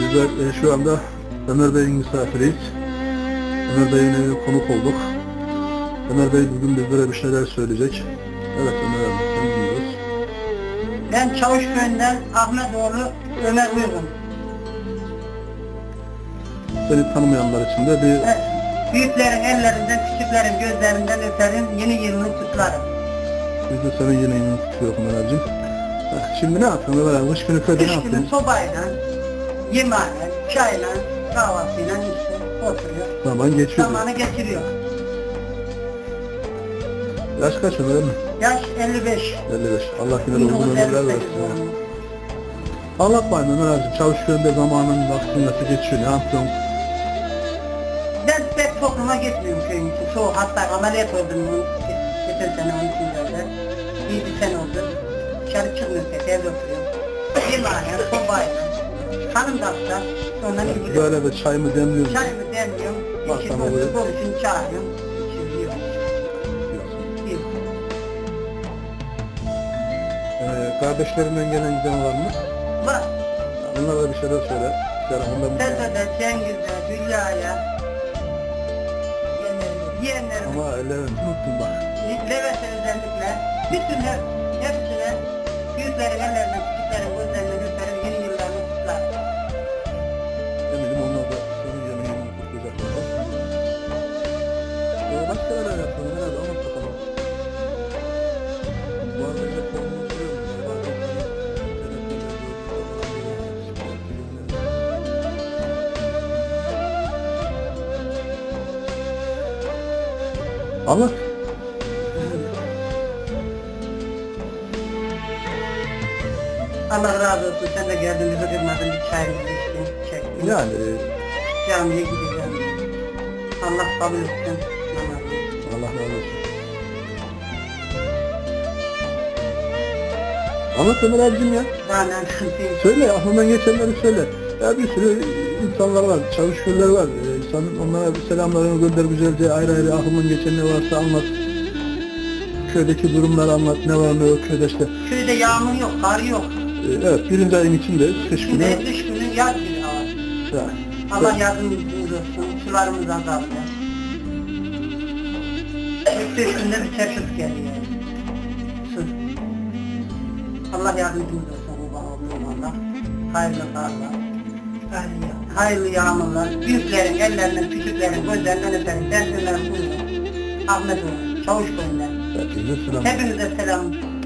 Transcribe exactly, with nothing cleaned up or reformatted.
Bizler e, şu anda Ömer Bey'in misafiriyiz. Ömer Bey'in evine konuk olduk. Ömer Bey bugün bizlere bir şeyler söyleyecek. Evet Ömer Bey, sen dinliyoruz. Ben Çavuşköy'ünden Ahmetoğlu Ömer Uygun. Seni tanımayanlar için de bir... Evet, büyüklerin ellerinden, küçüklerin gözlerinden öperim, yeni yılını kutlarım. Biz de senin yeni yılını kutluyoruz Ömer'cim. Şimdi ne yapıyorsun Ömer abi? Kış günü köyde ne Kış yapıyorsun? günü sobayla, yemeğiyle, çayla, kahvaltıyla işte oturuyor. Zaman geçiyor. Zamanı geçiriyor. Yaş kaç Ömer mi? Yaş elli beş. elli beş. Allah yine de uzun ömürler versin. Anlat bayım Ömer abicim. Çavuşköy'ünde zamanın vaktini nasıl geçiyor? Ne yapıyorsun? Ben pek topluma gitmiyorum köyün için. Çoğu hatta ameliyat oldum bunun geçen sene on üçüncülerde. Bir, bir sene oldu. Dışarı çıkmıyorum pek, evde oturuyorum. Yemeğiyle, sobayla, hanım da hasta, ondan ilgili. Böyle de çay mı demliyorsun? Çayımı demliyorum, Bak eşim sana oldu, böyle. konuşun çağırıyorum, içiyorum, Diyorsun. yiyorum. Ee, kardeşlerinden gelen giden var mı? Var. Onlara da bir şeyler söyle. Şöyle ondan bir... Sezo'da, Cengiz'de, Hülya'ya, yeğenlerim, Ama ellerini unuttun bak. Levent'e özellikle, bütün her, hepsine, büyüklerin ellerinden, küçüklerin gözlerinden öperim, yeni yıllarını kutlarım. Eminim onlar da senin yeni yılını kutlayacaklar. Ee, başka neler yapıyorsun? Herhalde anlat bakalım. Bu arada bir de konumuz duruyor mu? Bazen seni internette de gördüğünde falan böyle anlat. Allah razı olsun, sen de geldin, bizi kırmadın, bir çayımızı içtin, çektin. Yani Camiye gideceğim. Allah kabul etsin. Namazı. Allah razı olsun. Anlat Ömer abicim ya. Daha ne anlatayım? Söyle, aklından geçenleri söyle. Ya bir sürü insanlar var, Çavuşköy'ler var. Ee, insanın onlara bir selamlarını gönder güzelce, ayrı ayrı aklından geçen ne varsa anlat. Köydeki durumları anlat, ne var ne yok köyde işte. Köyde yağmur yok, kar yok. Ee, evet, birinci ayın içinde, kış günü. Şimdi dış günü yaz bir hava. Ya, Allah yardımcımız olsun, sularımız azaldı. İlk dış günde bir çeşit geliyor. Su. Allah yardımcımız olsun kurban olduğum Allah. Hayırlı karlar. Hayırlı, yağ- hayırlı yağmurlar. Büyüklerin ellerinden, küçüklerin gözlerinden öperim. Ben Ömer Uygun. Ahmetoğlu, Çavuşköy'ünden. hepinize selam. Hepinize selam.